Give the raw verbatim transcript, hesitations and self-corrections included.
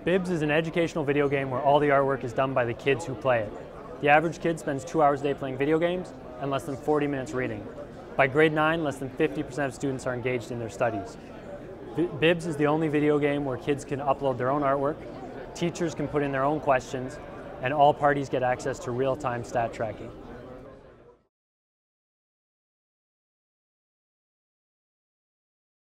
Bibz is an educational video game where all the artwork is done by the kids who play it. The average kid spends two hours a day playing video games and less than forty minutes reading. By grade nine, less than fifty percent of students are engaged in their studies. Bibz is the only video game where kids can upload their own artwork, teachers can put in their own questions, and all parties get access to real-time stat tracking.